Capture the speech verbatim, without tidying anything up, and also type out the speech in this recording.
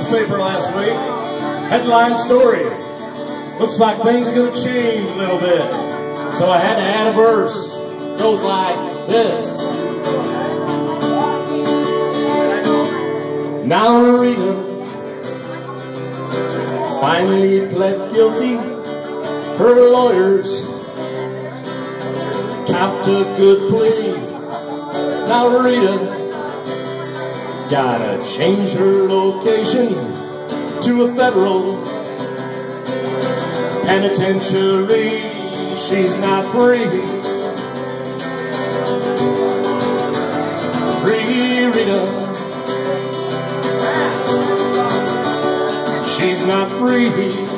newspaper last week. Headline story. Looks like things are going to change a little bit. So I had to add a verse. Goes like this. Now Rita finally pled guilty. Her lawyers copped a good plea. Now Rita gotta change her location to a federal penitentiary. She's not free. Free Rita. She's not free.